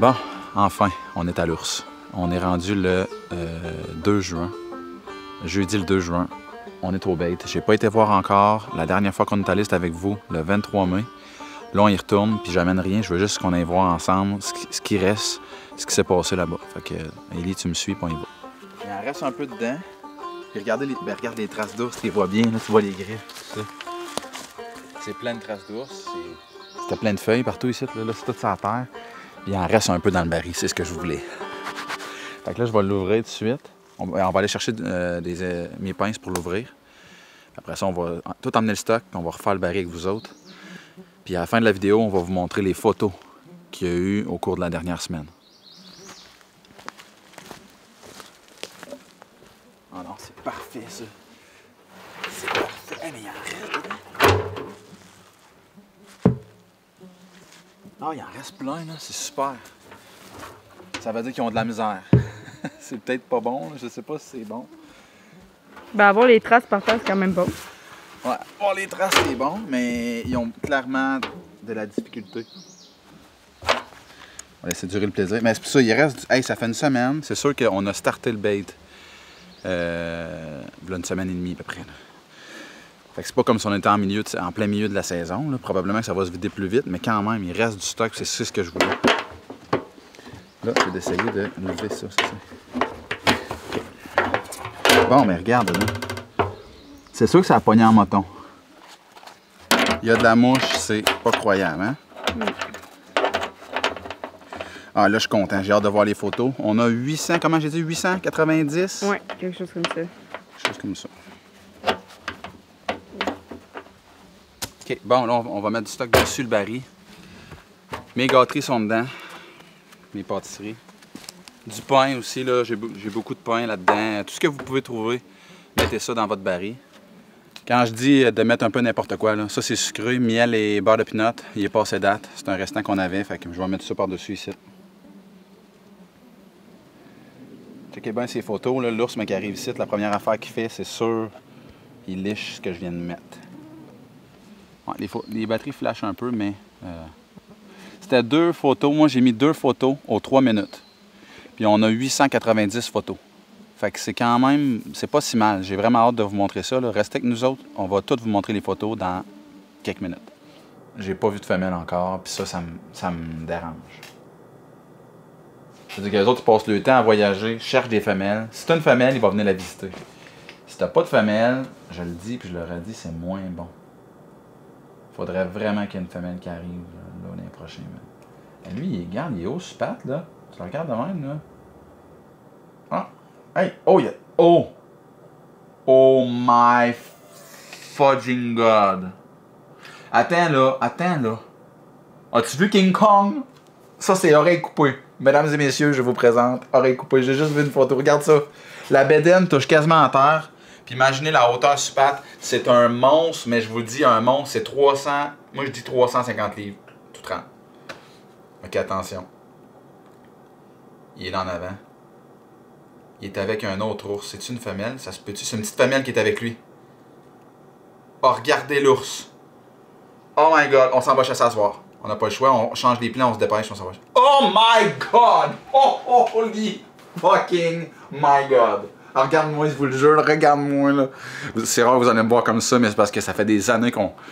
Bon, enfin, on est à l'ours. On est rendu le 2 juin. Jeudi le 2 juin. On est au bait. J'ai pas été voir encore. La dernière fois qu'on est allé, c'était avec vous, le 23 mai. Là, on y retourne, puis j'amène rien. Je veux juste qu'on aille voir ensemble ce qui reste, ce qui s'est passé là-bas. Fait que, Élie, tu me suis, puis on y va. Il en reste un peu dedans. Puis regardez regarde les traces d'ours, tu les vois bien, là, tu vois les griffes, tout ça. C'est plein de traces d'ours. C'était plein de feuilles partout ici. Là c'est tout ça à terre. Puis il en reste un peu dans le baril, c'est ce que je voulais. Fait que là, je vais l'ouvrir tout de suite. On va aller chercher mes pinces pour l'ouvrir. Après ça, on va tout emmener le stock, puis on va refaire le baril avec vous autres. Puis à la fin de la vidéo, on va vous montrer les photos qu'il y a eu au cours de la dernière semaine. Oh non, c'est parfait ça. C'est parfait. Hey, mais il en reste dedans. Non, il en reste plein, là. C'est super. Ça veut dire qu'ils ont de la misère. C'est peut-être pas bon, là. Je sais pas si c'est bon. Ben, avoir les traces par terre, c'est quand même bon. Ouais, avoir les traces, c'est bon, mais ils ont clairement de la difficulté. On va laisser durer le plaisir. Mais c'est pour ça, il reste... Hey, ça fait une semaine. C'est sûr qu'on a starté le bait. Là, une semaine et demie, à peu près. Là. Fait que c'est pas comme si on était en plein milieu de la saison. Là. Probablement que ça va se vider plus vite, mais quand même, il reste du stock. C'est ce que je voulais. Là, je vais d'essayer de lever ça, c'est ça. Okay. Bon, mais regarde, là. C'est sûr que ça a pogné en moton. Il y a de la mouche, c'est pas croyable, hein? Mm. Ah, là, je suis content. J'ai hâte de voir les photos. On a 800, comment j'ai dit? 890? Oui, quelque chose comme ça. Quelque chose comme ça. OK, bon, là, on va mettre du stock dessus le baril. Mes gâteries sont dedans. Mes pâtisseries. Du pain aussi, là. J'ai beaucoup de pain là-dedans. Tout ce que vous pouvez trouver, mettez ça dans votre baril. Quand je dis de mettre un peu n'importe quoi, là, ça c'est sucré, miel et beurre de pinot. Il est passé date. C'est un restant qu'on avait, fait que je vais mettre ça par-dessus ici. Checkez bien ces photos, là. L'ours qui arrive ici, la première affaire qu'il fait, c'est sûr, il liche ce que je viens de mettre. Ouais, les batteries flashent un peu, mais c'était 2 photos. Moi, j'ai mis 2 photos aux 3 minutes. Puis on a 890 photos. Fait que c'est quand même, c'est pas si mal. J'ai vraiment hâte de vous montrer ça. Là. Restez avec nous autres. On va toutes vous montrer les photos dans quelques minutes. J'ai pas vu de femelle encore, puis ça me dérange. C'est-à-dire que les autres, ils passent le temps à voyager, cherchent des femelles. Si t'as une femelle, ils vont venir la visiter. Si t'as pas de femelle, je le dis, puis je leur ai dit, c'est moins bon. Faudrait vraiment qu'il y ait une femelle qui arrive là, l'année prochaine. Et lui, il est haut sur patte, là. Tu le regardes de même, là. Ah! Hey! Oh, yeah! Oh! Oh my fudging God! Attends, là. As-tu vu King Kong? Ça, c'est oreille coupée. Mesdames et messieurs, je vous présente oreille coupée. J'ai juste vu une photo. Regarde ça. La bédaine touche quasiment à terre. Puis imaginez la hauteur sur patte. C'est un monstre, mais je vous dis, un monstre, c'est 300... Moi, je dis 350 livres. Tout 30. OK, attention. Il est là en avant. Il est avec un autre ours. C'est-tu une femelle? Ça se peut-tu? C'est une petite femelle qui est avec lui. Oh, regardez l'ours. Oh my God. On s'en va chasser à soir. On n'a pas le choix. On change les plans, on se dépêche, on s'en va. Oh my God! Oh, holy fucking my God! Alors, regarde-moi, je vous le jure, regarde-moi, là. C'est rare que vous allez me voir comme ça, mais c'est parce que ça fait des années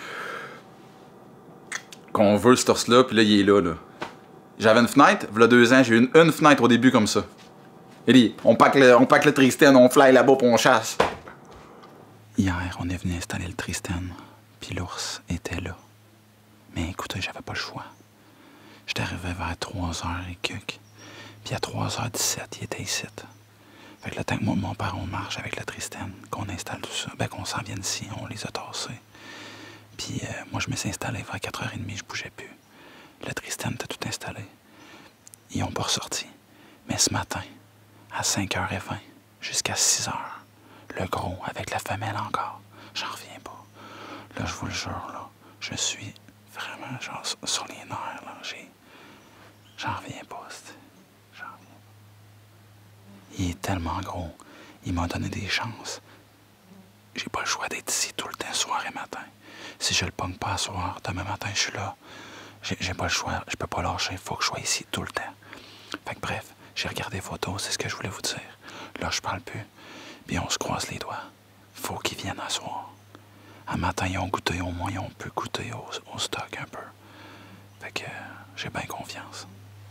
qu'on veut cet ours-là, puis là, il est là. J'avais une fenêtre, il y a 2 ans, j'ai eu une fenêtre au début comme ça. Et on pack le Tristan, on fly là-bas, puis on chasse. Hier, on est venu installer le Tristan, puis l'ours était là. Mais écoutez, j'avais pas le choix. J'étais arrivé vers 3h et quelques. Puis à 3h17, il était ici. Fait que le temps que moi et mon père, on marche avec la Tristan, qu'on installe tout ça, ben qu'on s'en vienne ici, on les a tassés. Puis moi, je me suis installé vers 4h30, je bougeais plus. La Tristan était tout installé. Ils n'ont pas ressorti. Mais ce matin, à 5h20, jusqu'à 6h, le gros avec la femelle encore, j'en reviens pas. Là, je vous le jure, là, je suis vraiment genre sur les nerfs, là. J'en reviens pas, j'en reviens pas. Il est tellement gros. Il m'a donné des chances. J'ai pas le choix d'être ici tout le temps, soir et matin. Si je le pogne pas à soir, demain matin, je suis là. J'ai pas le choix. Je peux pas lâcher. Il faut que je sois ici tout le temps. Fait que bref, j'ai regardé les photos, c'est ce que je voulais vous dire. Là, je parle plus. Puis on se croise les doigts. Faut qu'ils viennent à soir. À matin, ils ont goûté, au moins, on peut goûter au stock un peu. Fait que j'ai bien confiance.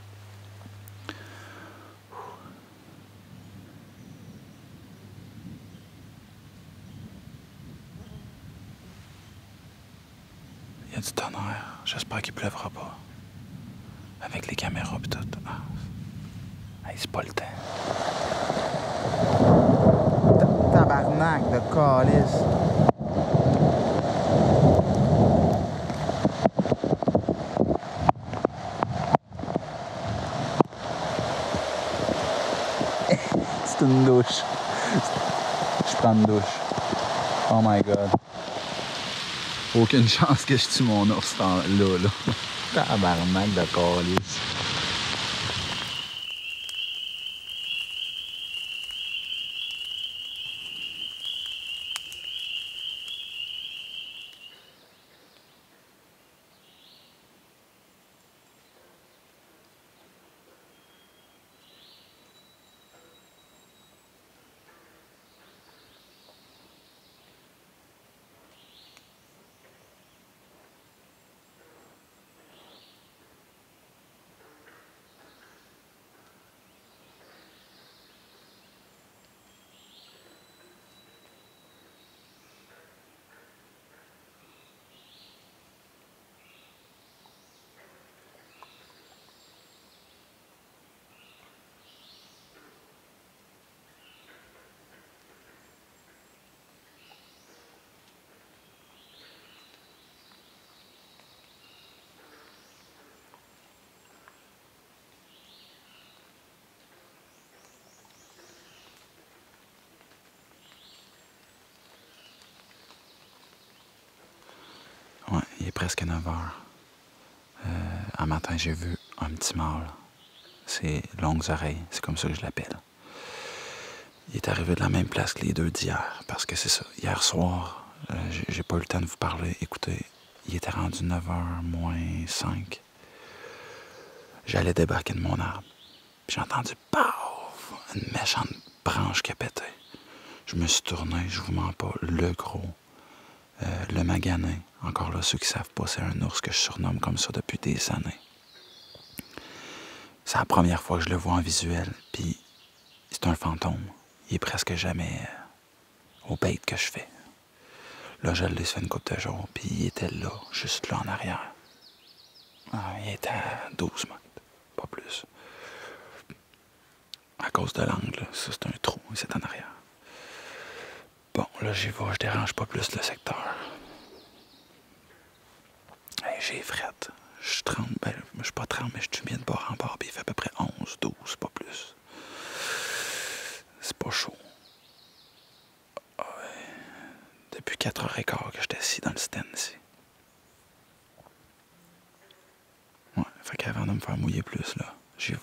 Il y a du tonnerre. J'espère qu'il pleuvra pas. Avec les caméras pis tout. Ah. Hey, c'est pas le temps. Tabarnak de calice. C'est une douche. Je prends une douche. Oh my god. Aucune chance que je tue mon ours là. Tabarnak de calice. Ouais, il est presque 9 heures. Un matin, j'ai vu un petit mâle. C'est longues oreilles, c'est comme ça que je l'appelle. Il est arrivé de la même place que les deux d'hier, parce que c'est ça. Hier soir, j'ai pas eu le temps de vous parler. Écoutez, il était rendu 9h moins 5. J'allais débarquer de mon arbre. Puis j'ai entendu paf! Une méchante branche qui a pété. Je me suis tourné, je vous mens pas, le gros. Le maganin, encore là, ceux qui savent pas, c'est un ours que je surnomme comme ça depuis des années. C'est la première fois que je le vois en visuel, puis c'est un fantôme. Il est presque jamais au bait que je fais. Là, je l'ai fait une couple de jours, puis il était là, juste là en arrière. Ah, il était à 12 mètres, pas plus. À cause de l'angle, ça c'est un trou, c'est en arrière. Bon, là j'y vais, je dérange pas plus le secteur. Hey, j'ai frette. Je tremble, ben, je suis pas tremble, mais je suis bien de bord en bord, puis il fait à peu près 11, 12, pas plus. C'est pas chaud. Ah ouais. Depuis 4h15 que j'étais assis dans le stand ici. Ouais, fait qu'avant de me faire mouiller plus, là, j'y vais.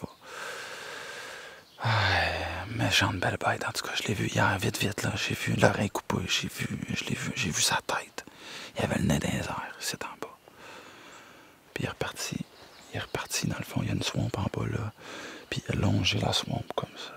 Méchante belle bête, en tout cas, je l'ai vu hier, vite, là. J'ai vu l'oreille coupée, j'ai vu sa tête. Il avait le nez dans les airs, c'est en bas. Puis il est reparti, dans le fond, il y a une swamp en bas, là. Puis il a longé la swamp comme ça.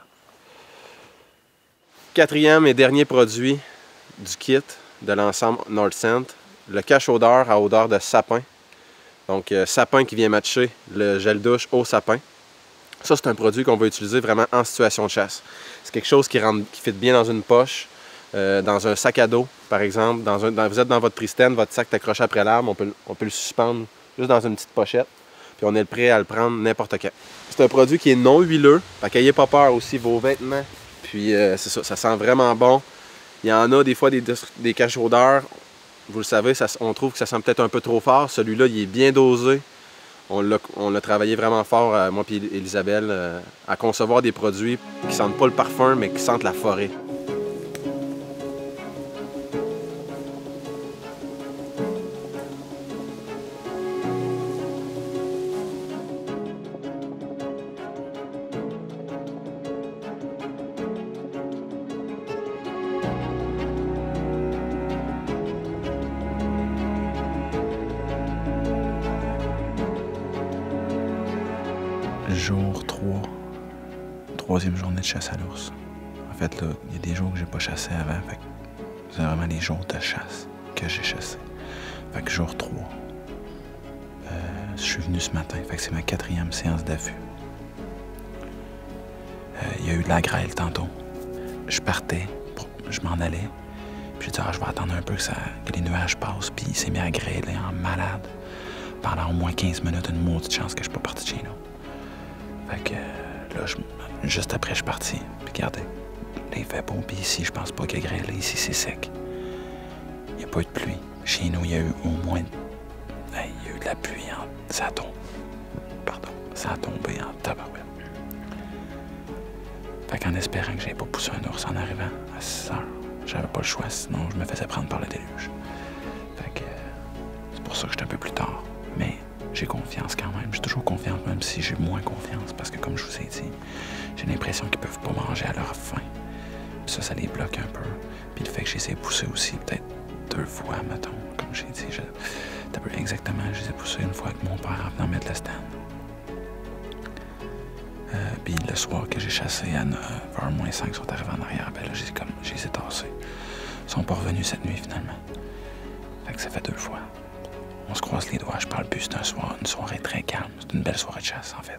Quatrième et dernier produit du kit de l'ensemble Northscent, le cache-odeur à odeur de sapin. Donc, sapin qui vient matcher le gel douche au sapin. Ça, c'est un produit qu'on va utiliser vraiment en situation de chasse. C'est quelque chose qui fit bien dans une poche, dans un sac à dos, par exemple. Vous êtes dans votre pristène, votre sac est accroché après l'arbre, on peut le suspendre juste dans une petite pochette. Puis on est prêt à le prendre n'importe quand. C'est un produit qui est non huileux, fait qu'ayez pas peur aussi, vos vêtements. Puis c'est ça, ça sent vraiment bon. Il y en a des fois des cache-odeurs. Vous le savez, on trouve que ça sent peut-être un peu trop fort. Celui-là, il est bien dosé. On l'a travaillé vraiment fort, moi et Elisabelle, à concevoir des produits qui sentent pas le parfum, mais qui sentent la forêt. Jour 3, troisième journée de chasse à l'ours. En fait, là, il y a des jours que j'ai pas chassé avant. Fait que c'est vraiment les jours de chasse que j'ai chassé. Fait que jour 3. Je suis venu ce matin. Fait que c'est ma 4e séance d'affût. Il y a eu de la grêle tantôt. Je partais, je m'en allais. Puis j'ai dit, je vais attendre un peu que les nuages passent. Puis il s'est mis à grêler en malade. Pendant au moins 15 minutes, une maudite chance que je suis pas parti de chez nous. Fait que là, juste après, je suis parti. Puis regardez, là, il fait beau. Puis ici, je pense pas qu'il y a grêlé. Ici, c'est sec. Il n'y a pas eu de pluie. Chez nous, il y a eu au moins... il y a eu de la pluie. Ça a tombé. Pardon. Ça a tombé en tabarouette. Fait qu'en espérant que j'avais pas poussé un ours en arrivant à 6 heures, j'avais pas le choix, sinon je me faisais prendre par le déluge. Fait que c'est pour ça que j'étais un peu plus tard. Mais j'ai confiance quand même. J'ai toujours confiance, même si j'ai moins confiance. Parce que comme je vous ai dit, j'ai l'impression qu'ils peuvent pas manger à leur faim. Puis ça les bloque un peu. Puis le fait que je les ai poussés aussi, peut-être 2 fois, mettons. Comme j'ai dit, exactement, je les ai poussés une fois avec mon père en venant mettre le stand. Puis le soir que j'ai chassé à 9h-5, ils sont arrivés en arrière. Ben là, je les ai tassés. Ils sont pas revenus cette nuit, finalement. Fait que ça fait 2 fois. On se croise les doigts, je parle plus. C'est une soirée très calme. C'est une belle soirée de chasse, en fait.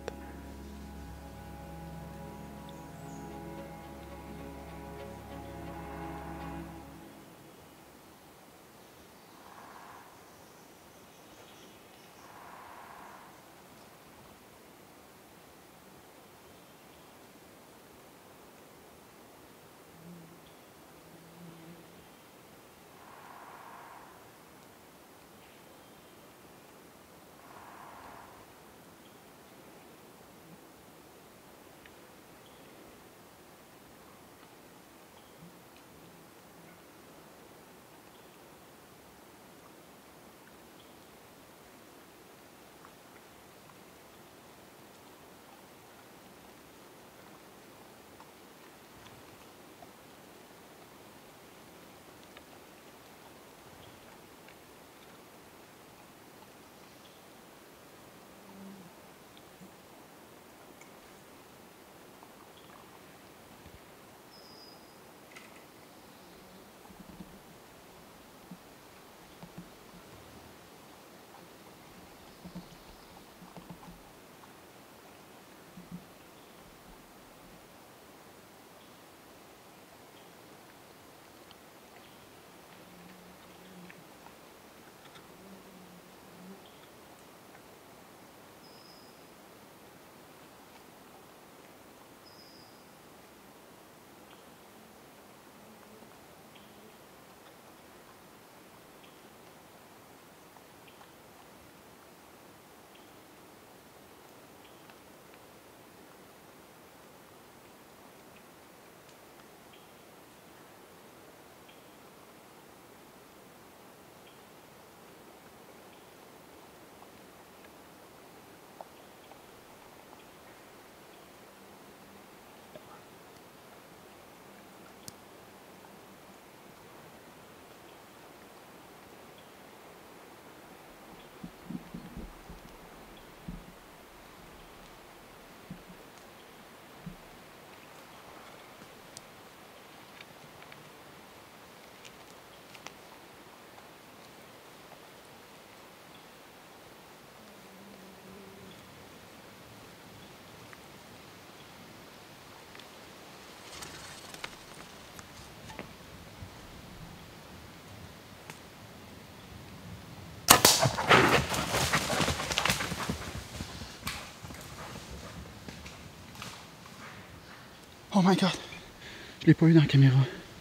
Oh my god! Je l'ai pas eu dans la caméra.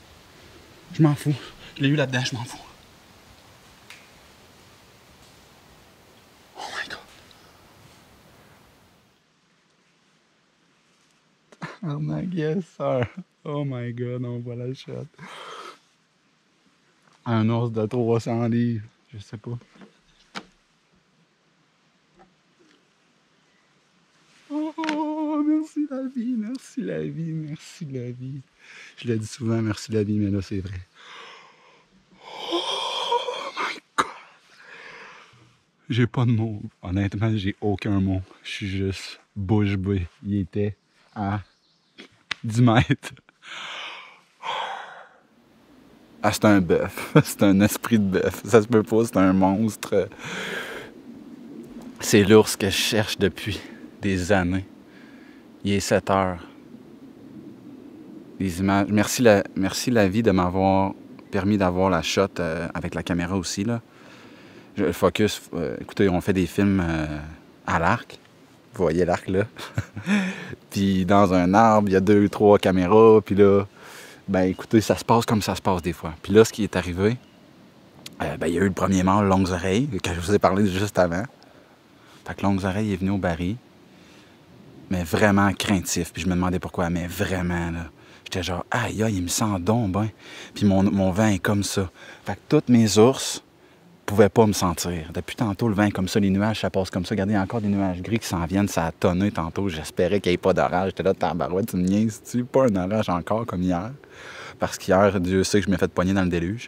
Je m'en fous. Je l'ai eu là-dedans, je m'en fous. Oh my god! Oh my god, sir. Oh my god, on voit la shot. Un ours de 300 livres, je sais pas. Oh, merci la vie, merci la vie, merci la vie. Je l'ai dit souvent, merci la vie, mais là, c'est vrai. Oh my god! J'ai pas de mots. Honnêtement, j'ai aucun mot. Je suis juste bouche bée. Il était à 10 mètres. Ah, c'est un bœuf. C'est un esprit de bœuf. Ça se peut pas, c'est un monstre. C'est l'ours que je cherche depuis des années. Il est 7 heures. Les images. Merci la vie de m'avoir permis d'avoir la shot avec la caméra aussi, là. Je focus. Écoutez, on fait des films à l'arc. Vous voyez l'arc, là. Puis dans un arbre, il y a 2 ou 3 caméras. Puis là, ben écoutez, ça se passe comme ça se passe des fois. Puis là, ce qui est arrivé, ben il y a eu le premier mort, Longues Oreilles, que je vous ai parlé juste avant. Fait que Longues Oreilles est venu au baril. Mais vraiment craintif. Puis je me demandais pourquoi. Mais vraiment, là. J'étais genre, aïe, aïe, il me sent donc ben. Puis mon vent est comme ça. Fait que toutes mes ours pouvaient pas me sentir. Depuis tantôt, le vent est comme ça, les nuages, ça passe comme ça. Regardez, il y a encore des nuages gris qui s'en viennent, ça a tonné tantôt. J'espérais qu'il n'y ait pas d'orage. J'étais là, tabarouette, tu me niaises-tu? Pas un orage encore comme hier. Parce qu'hier, Dieu sait que je m'ai fait pogner dans le déluge.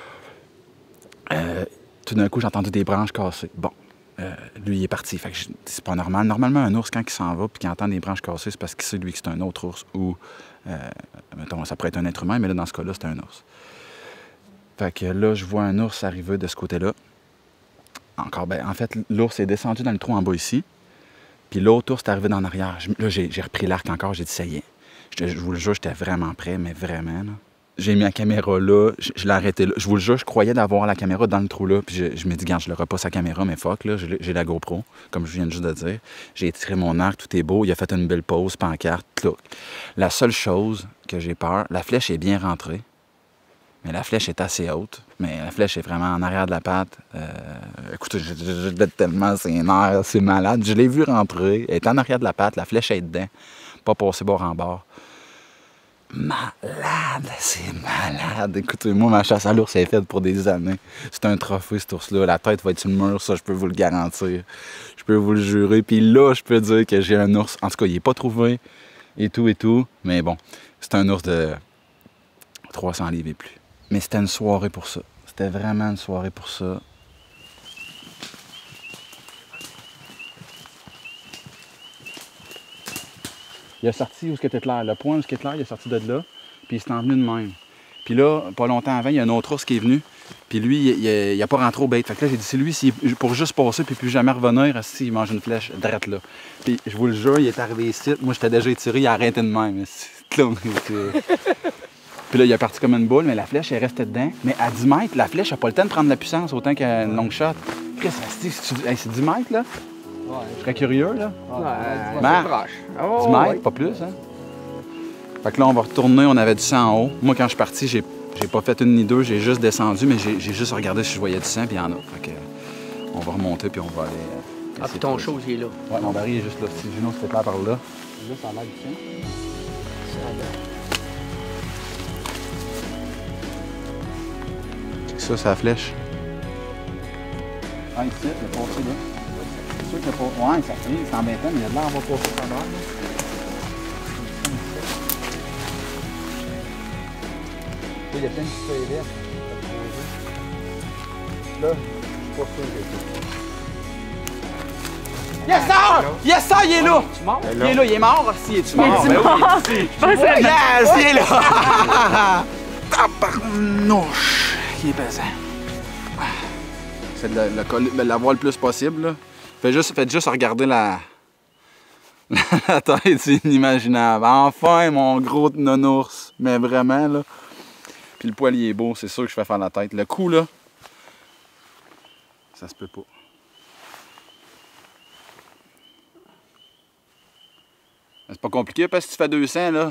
Tout d'un coup, j'ai entendu des branches cassées. Bon. Lui, il est parti. Fait que c'est pas normal. Normalement, un ours, quand il s'en va puis qu'il entend des branches cassées, c'est parce qu'il sait, lui, que c'est un autre ours ou, mettons, ça pourrait être un être humain, mais là, dans ce cas-là, c'est un ours. Fait que là, je vois un ours arriver de ce côté-là. Encore, ben, en fait, l'ours est descendu dans le trou en bas ici. Puis l'autre ours est arrivé dans l'arrière. Là, j'ai repris l'arc encore. J'ai dit, ça y est. Je vous le jure, j'étais vraiment prêt, mais vraiment, là. J'ai mis la caméra là, je l'ai arrêté là. Je vous le jure, je croyais d'avoir la caméra dans le trou là. Puis je me dis, regarde, je le repasse sa caméra, mais fuck, là, j'ai la GoPro, comme je viens juste de dire. J'ai tiré mon arc, tout est beau. Il a fait une belle pause, pancarte, look. La seule chose que j'ai peur, la flèche est bien rentrée. Mais la flèche est assez haute. Mais la flèche est vraiment en arrière de la patte. Écoutez, je vais tellement ses nerfs, c'est malade. Je l'ai vu rentrer. Elle est en arrière de la patte, la flèche est dedans. Pas passer bord en bord. Malade, c'est malade. Écoutez-moi, ma chasse à l'ours est faite pour des années. C'est un trophée, cet ours-là. La tête va être sur le mur, ça, je peux vous le garantir. Je peux vous le jurer. Puis là, je peux dire que j'ai un ours. En tout cas, il n'est pas trouvé et tout. Mais bon, c'est un ours de 300 livres et plus. Mais c'était une soirée pour ça. C'était vraiment une soirée pour ça. Il a sorti où ce qui était clair. Le point où ce qui était clair, il est sorti de là. Puis il s'est envenu de même. Puis là, pas longtemps avant, il y a un autre ours qui est venu. Puis lui, il a pas rentré au bait. Fait que là, j'ai dit, c'est lui, pour juste passer puis plus jamais revenir, il mange une flèche drette là. Puis je vous le jure, il est arrivé ici. Moi, j'étais déjà étiré, il a arrêté de même. Puis là, il est parti comme une boule, mais la flèche est restée dedans. Mais à 10 mètres, la flèche n'a pas le temps de prendre la puissance autant qu'une long shot. Chris, c'est 10 mètres, là? Ouais. Je serais curieux, là. Ouais, c'est proche. 10 mètres, pas plus, hein? Fait que là, on va retourner, on avait du sang en haut. Moi, quand je suis parti, j'ai pas fait une ni deux, j'ai juste descendu, mais j'ai juste regardé si je voyais du sang, puis il y en a. Fait que on va remonter, puis on va aller... puis ton chose, il est là. Ouais, mon baril est juste là. Si Juno se fait clair par là. Là, ça a l'air du sang. Ça, c'est la flèche. Ah, ici, il a passé là. C'est sûr qu'il a pas... Ouais, ça fait, c'est embêtant, mais il y a de l'air, on va passer par là. Il y a plein de petites feuilles vertes. Là, je suis pas sûr que... Yes, sir! Yes, sir, il est là! Il est là, il est mort, si, es-tu mort? Il est mort! Yes, il est là! Tabarnouche! Il est pesant. C'est de l'avoir le plus possible, là. Faites juste regarder la tête, c'est inimaginable. Enfin, mon gros nounours. Mais vraiment, là. Puis le poil, il est beau, c'est sûr que je vais faire la tête. Le cou, là, ça se peut pas. C'est pas compliqué parce que tu fais 200, là.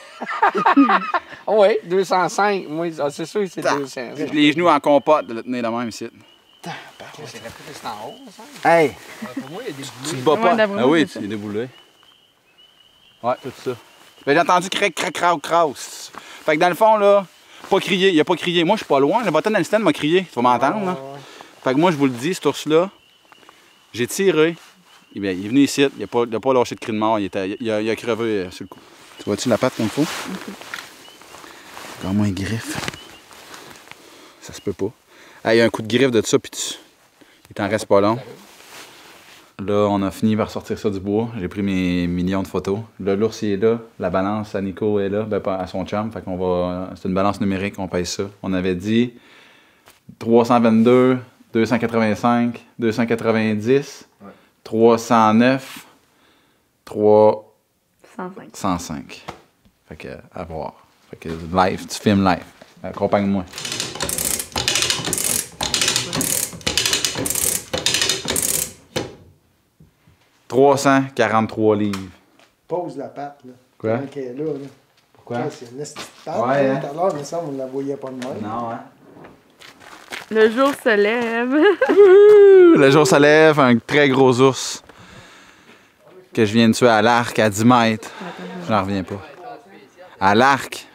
Oui, 205. Moi, c'est sûr que c'est 200. J'ai les genoux en compote de le tenir de même ici. C'est en haut, ça? Hey! Pour moi, il y a des Tu te bats pas. D'après Ah moi, oui, c'est tu es déboulé. Ouais, tout ça. Ben, j'ai entendu crac, craus. Fait que dans le fond, là, pas crier. Il a pas crié. Moi, je suis pas loin. Le bâton dans le stand m'a crié. Tu vas m'entendre, là? Fait que moi, je vous le dis, cet ours-là, j'ai tiré. Il est venu ici. Il a pas lâché de cri de mort. Il a crevé sur le coup. Tu vois-tu la patte comme il faut? Encore moins griffe. Ça se peut pas. Il y a un coup de griffe de ça, puis il t'en reste pas long. Là, on a fini par sortir ça du bois. J'ai pris mes millions de photos. Là, l'ours il est là. La balance à Nico est là. Ben, pas à son chum. Fait qu'on va. C'est une balance numérique, on paye ça. On avait dit 322, 285, 290, 309, 305. Fait que, à voir. Fait que live, tu filmes live. Accompagne-moi. « 343 livres. » Pose la patte, là. Quoi? Qui est là, là. Pourquoi? C'est une petite patte. Ouais, Là. hein? Tout à l'heure, mais ça, on ne la voyait pas de même. Non, hein? Le jour se lève. Le jour se lève, un très gros ours que je viens de tuer à l'arc à 10 mètres. J'en reviens pas. À l'arc,